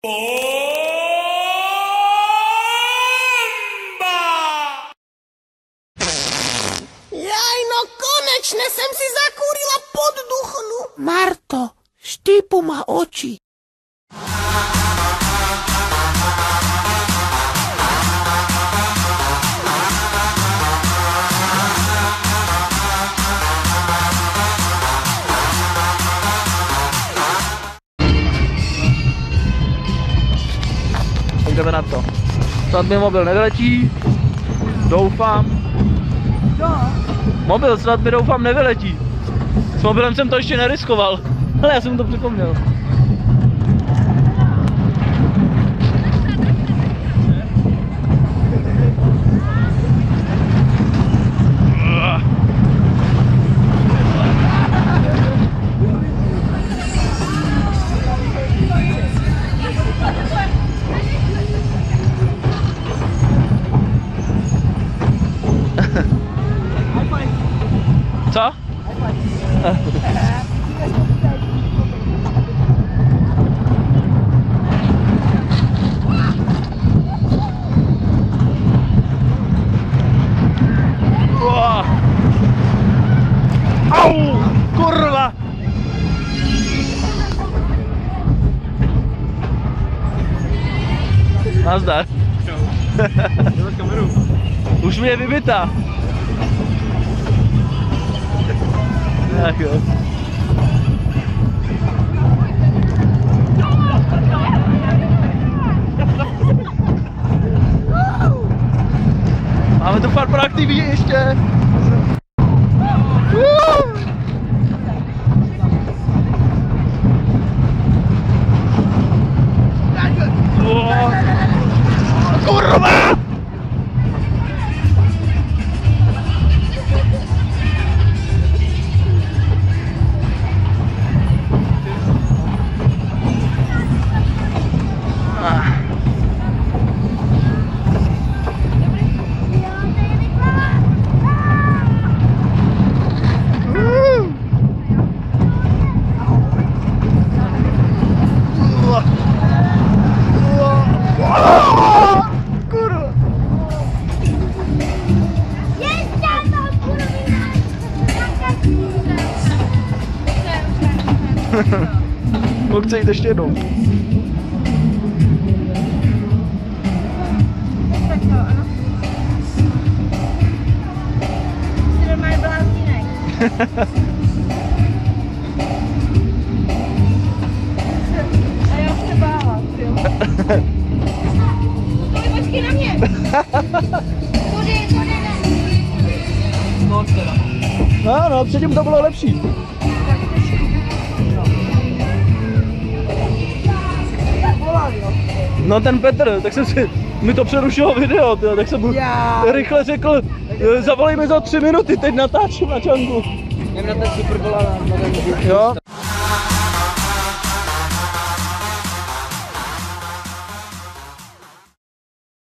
Jaj, no konečne sem si zakúrila podduchnu. Marto, štípu ma oči. Jdeme na to. Snad mi mobil nevyletí. Doufám. Mobil snad mi doufám nevyletí. S mobilem jsem to ještě neriskoval. Ale já jsem mu to připomněl. Co? Au! Kurva! Nazdar. Už mi je vybitá. Tak jo. Máme tu Far Prague TV ještě. Kurva! Chce jít ještě jednou. Tak to, ano. Jsi normálně bláznínek. A já už se bála, jo. Počkej na mě. Tudy, ne. No, teda. No, předtím to bylo lepší. No ten Petr, tak jsem si, mi to přerušilo video, tyjo, tak jsem mu rychle řekl, zavolej mi za 3 minuty, teď natáčím na čanku. Jdem na ten Super Bowl a na ten jo.